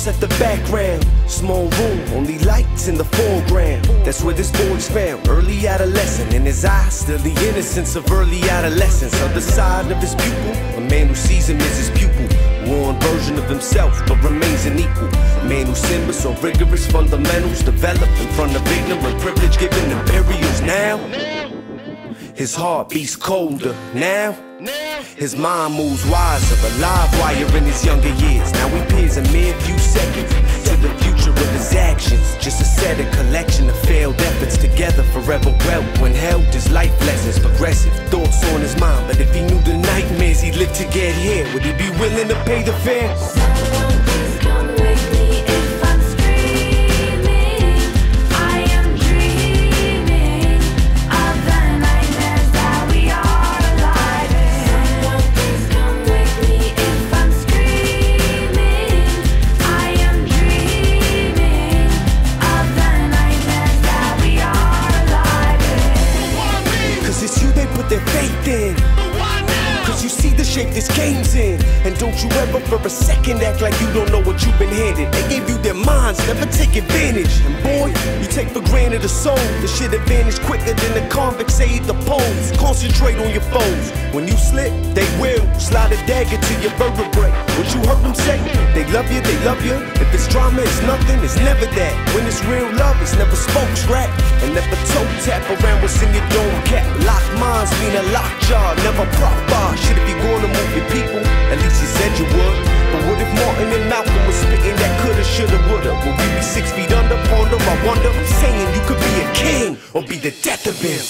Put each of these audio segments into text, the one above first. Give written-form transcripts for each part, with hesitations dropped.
set the background. Small room, only lights in the foreground. That's where this boy's found, early adolescent. In his eyes, still the innocence of early adolescence. Other side of his pupil, a man who sees him as his pupil. One version of himself, but remains an equal. Man whose sin was so rigorous, fundamentals developed in front of ignorant privilege given Imperials. Now his heart beats colder. Now his mind moves wiser, a live wire in his younger years. Now he peers a mere few seconds to the future of his actions. Just a set of collection of failed efforts together forever well. When held his life lessons, progressive thoughts on his mind. But if he knew the nightmares he lived to get here, would he be willing to pay the fare? Their faith in, cause you see the shape this game's in. And don't you ever for a second act like you don't know what you've been handed. They gave you their minds, never take advantage. And boy, you take for granted the soul. The shit advantage quicker than the convicts save the poles. Concentrate on your foes. When you slip, they will slide a dagger to your vertebrae. What you heard them say? They love you, they love you. If it's drama, it's nothing, it's never that. When it's real love, it's never spoke rap. And never toe tap around what's in your dome cap. Lock minds mean a lock jaw, never prop bar. Shit, if you're gonna move your people, at least you said you would. But what if Martin and Malcolm was spitting that coulda, shoulda, woulda? Will we be 6 feet under, ponder? I wonder. I'm saying you could be a king or be the death of him.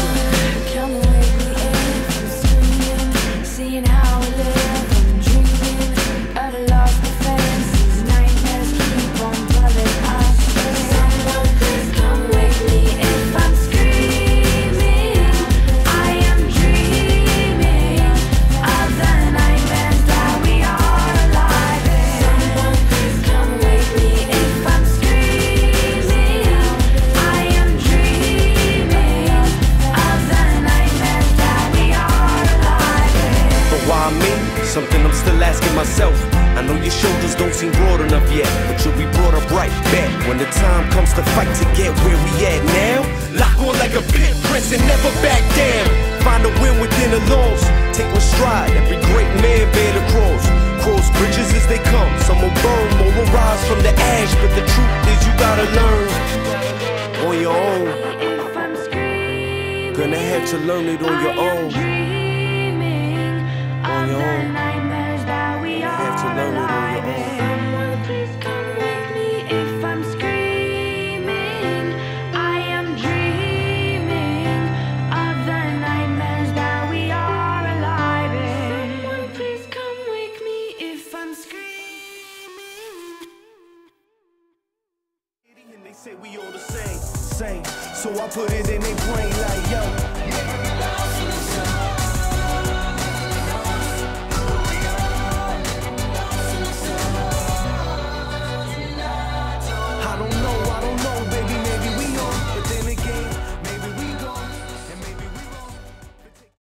Come awake me in from screaming, seeing how we live, I'm dreaming of the lost defenses, nightmares keep on pulling us. Someone please come wake me if I'm screaming. I am dreaming of the nightmares that we are alive in. Someone please come wake me if I'm screaming. I am dreaming of the nightmares that we are alive in. But why me? Something I'm still asking myself. I know your shoulders don't seem broad enough yet, but you'll be brought up right back when the time comes to fight to get where we at now. Lock on like a pit prince and never back down. Find a win within the laws. Take with stride, every great man bear the cross. Cross bridges as they come. Some will burn, more will rise from the ash. But the truth is you gotta learn on your own. If I'm screaming, Gonna have to learn it on your own. dreaming On your of the own. nightmares that we are have to learn it on your alive in. Someone please come wake me if I'm screaming. I am dreaming of the nightmares that we are alive in. Someone please come wake me if I'm screaming. And they say we all the same. So I put it in their brain like, yo.